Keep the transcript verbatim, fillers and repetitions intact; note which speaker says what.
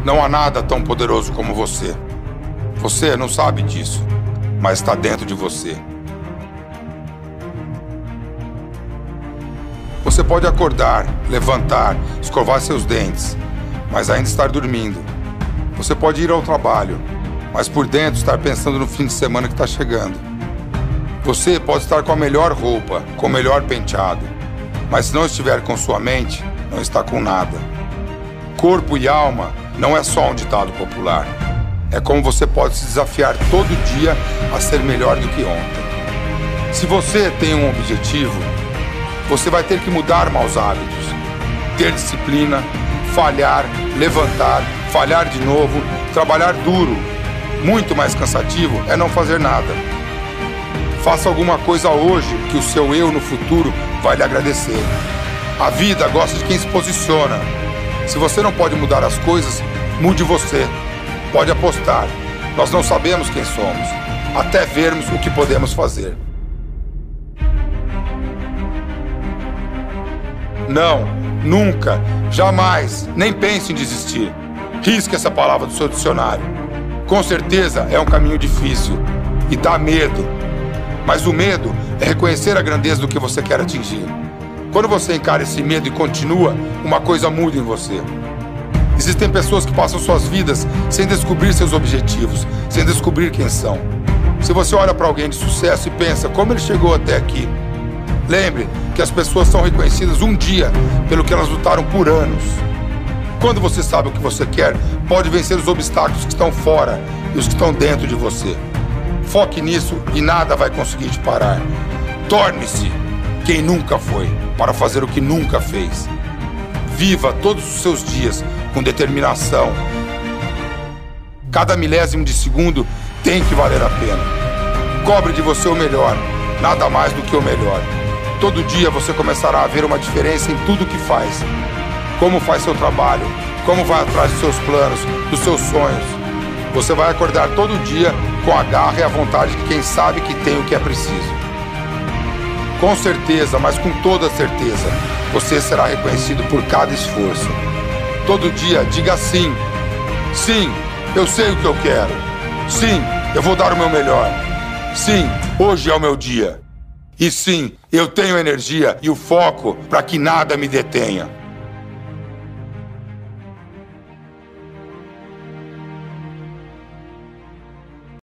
Speaker 1: Não há nada tão poderoso como você. Você não sabe disso, mas está dentro de você. Você pode acordar, levantar, escovar seus dentes, mas ainda estar dormindo. Você pode ir ao trabalho, mas por dentro estar pensando no fim de semana que está chegando. Você pode estar com a melhor roupa, com o melhor penteado, mas se não estiver com sua mente, não está com nada. Corpo e alma não é só um ditado popular. É como você pode se desafiar todo dia a ser melhor do que ontem. Se você tem um objetivo, você vai ter que mudar maus hábitos, ter disciplina, falhar, levantar, falhar de novo, trabalhar duro. Muito mais cansativo é não fazer nada. Faça alguma coisa hoje que o seu eu no futuro vai lhe agradecer. A vida gosta de quem se posiciona. Se você não pode mudar as coisas, mude você. Pode apostar. Nós não sabemos quem somos, até vermos o que podemos fazer. Não, nunca, jamais, nem pense em desistir. Risque essa palavra do seu dicionário. Com certeza é um caminho difícil e dá medo. Mas o medo é reconhecer a grandeza do que você quer atingir. Quando você encara esse medo e continua, uma coisa muda em você. Existem pessoas que passam suas vidas sem descobrir seus objetivos, sem descobrir quem são. Se você olha para alguém de sucesso e pensa como ele chegou até aqui, lembre que as pessoas são reconhecidas um dia pelo que elas lutaram por anos. Quando você sabe o que você quer, pode vencer os obstáculos que estão fora e os que estão dentro de você. Foque nisso e nada vai conseguir te parar. Torne-se quem nunca foi, para fazer o que nunca fez. Viva todos os seus dias com determinação. Cada milésimo de segundo tem que valer a pena. Cobre de você o melhor, nada mais do que o melhor. Todo dia você começará a ver uma diferença em tudo que faz. Como faz seu trabalho, como vai atrás dos seus planos, dos seus sonhos. Você vai acordar todo dia com a garra e a vontade de quem sabe que tem o que é preciso. Com certeza, mas com toda certeza, você será reconhecido por cada esforço. Todo dia, diga sim. Sim, eu sei o que eu quero. Sim, eu vou dar o meu melhor. Sim, hoje é o meu dia. E sim, eu tenho energia e o foco para que nada me detenha.